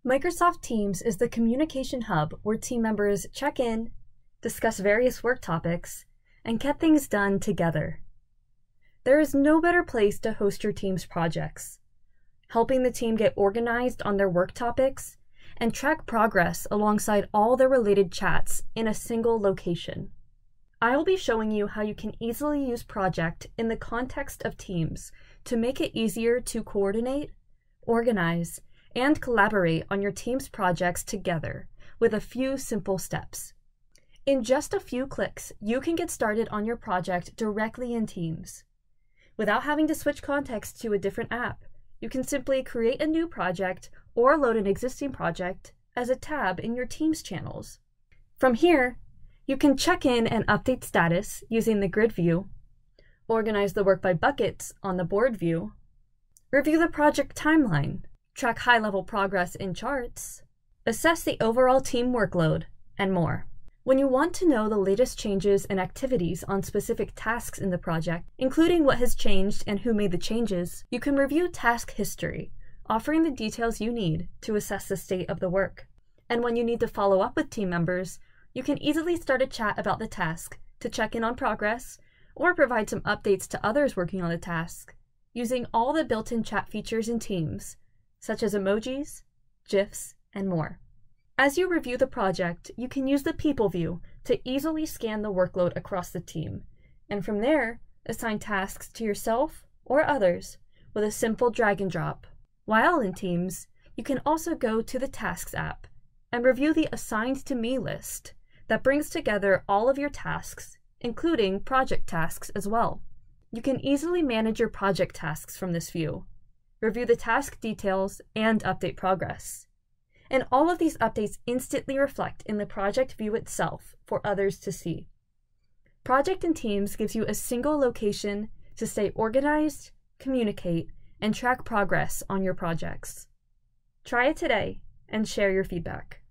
Microsoft Teams is the communication hub where team members check in, discuss various work topics, and get things done together. There is no better place to host your team's projects, helping the team get organized on their work topics and track progress alongside all their related chats in a single location. I will be showing you how you can easily use Project in the context of Teams to make it easier to coordinate, organize, and collaborate on your team's projects together with a few simple steps. In just a few clicks, you can get started on your project directly in Teams. Without having to switch context to a different app, you can simply create a new project or load an existing project as a tab in your Teams channels. From here, you can check in and update status using the grid view, organize the work by buckets on the board view, review the project timeline, track high-level progress in charts, assess the overall team workload, and more. When you want to know the latest changes and activities on specific tasks in the project, including what has changed and who made the changes, you can review task history, offering the details you need to assess the state of the work. And when you need to follow up with team members, you can easily start a chat about the task to check in on progress or provide some updates to others working on the task using all the built-in chat features in Teams, such as emojis, GIFs, and more. As you review the project, you can use the People view to easily scan the workload across the team, and from there, assign tasks to yourself or others with a simple drag and drop. While in Teams, you can also go to the Tasks app and review the Assigned to Me list that brings together all of your tasks, including project tasks as well. You can easily manage your project tasks from this view, review the task details, and update progress. And all of these updates instantly reflect in the project view itself for others to see. Project in Teams gives you a single location to stay organized, communicate, and track progress on your projects. Try it today and share your feedback.